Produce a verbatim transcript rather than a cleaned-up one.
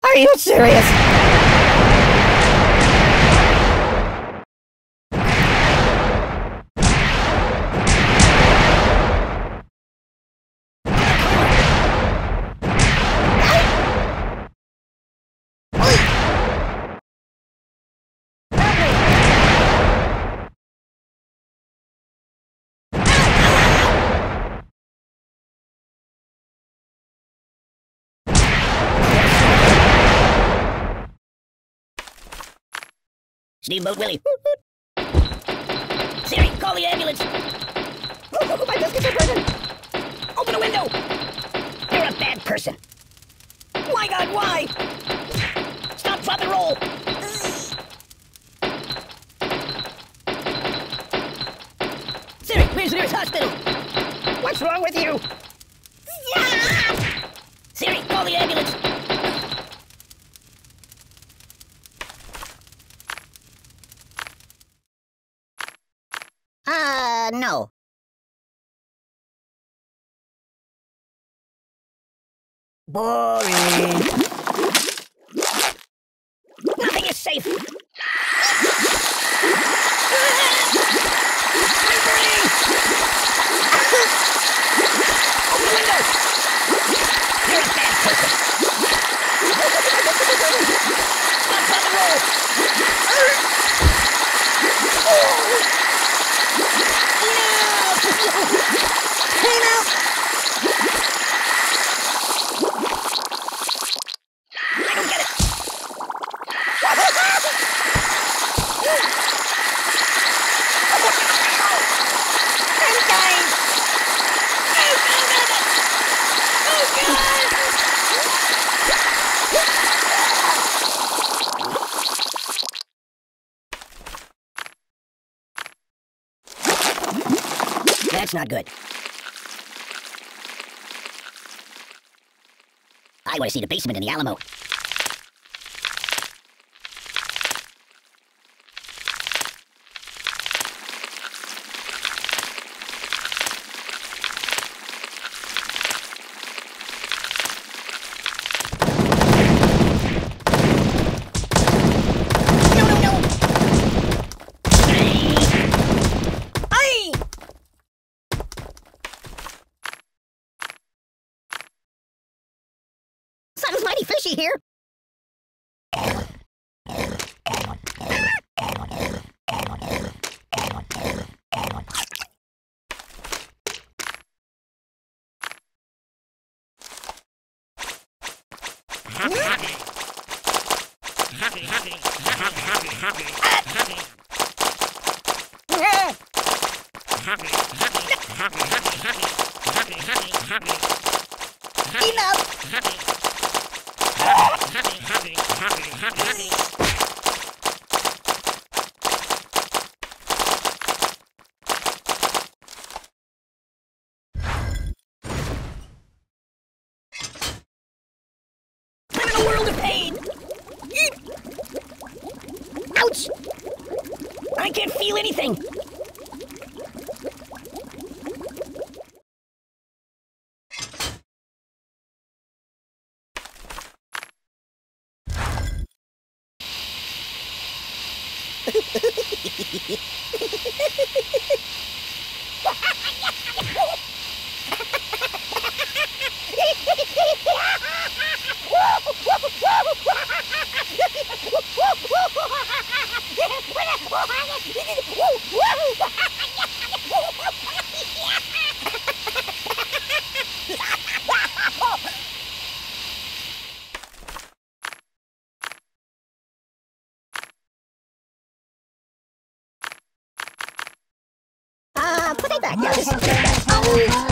Are you serious? Steamboat Willie. Siri, call the ambulance. Oh, my biscuits are burning. Open a window. You're a bad person. My God, why? Stop, drop, and roll. Siri, where's the nearest hospital? What's wrong with you? Siri, call the ambulance. Uh, no. Boring. Nothing is safe. Open the window. You're a bad person. Stop, stop, and roll. Hey, now! I don't get it. I'm dying! That's not good. I want to see the basement in the Alamo. No, no, no! Aye! Sounds mighty fishy here. I'm in a world of pain. Ouch! I can't feel anything. Uh, put it back. Yeah, this is good.